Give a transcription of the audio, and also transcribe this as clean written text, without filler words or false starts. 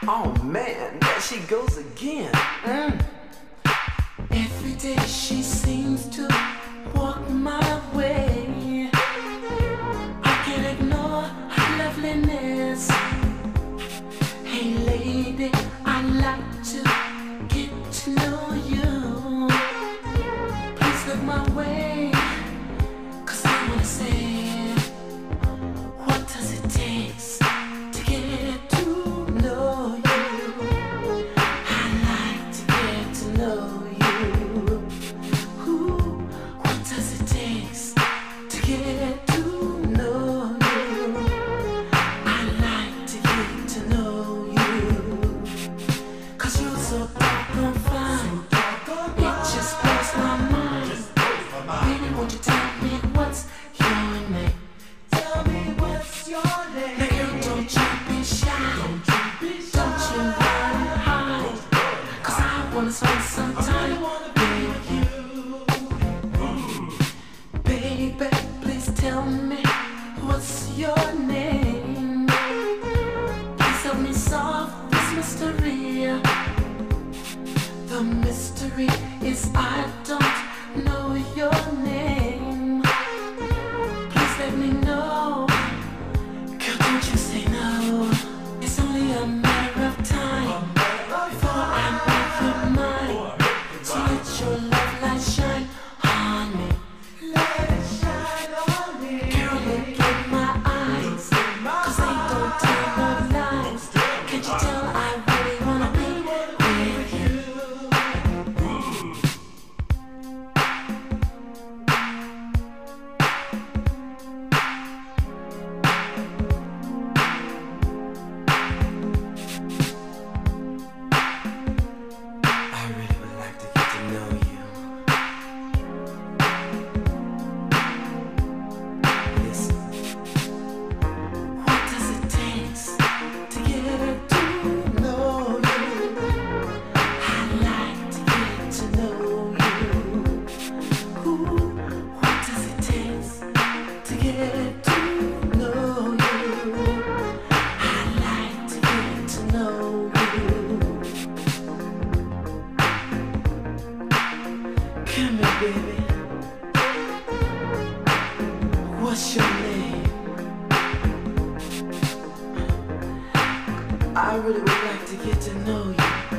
Oh man, there she goes again. Every day she seems to walk my way. I can't ignore her loveliness. Hey lady, I'd like to get to know you. Please look my way, 'cause I wanna say, what does it take to get to know you? I'd like to get to know you. Ooh, what does it take to get to know you? I'd like to get to know you. 'Cause you're so doggone fine. It just blows my mind. Baby, won't you tell me what's your name? Tell me what's your name. Now girl, don't you be shy. Don't you run and hide. 'Cause I wanna spend some time with you. Baby, please tell me what's your name. Please help me solve this mystery. The mystery is I don't know your name. Please let me know. Girl, don't you say no. It's only a matter of time before I'm off your mind. So let your love light shine on me. Let it shine on me. Girl, look in my eyes, 'cause they don't tell no lies. Can't you tell I really wanna be with you? I really would like to get to know you. Listen, What does it take to get to know you? I'd like to get to know you. Ooh, what does it take to get to know you? I'd like to get to know you. Come here, baby. What's your name? I really would like to get to know you.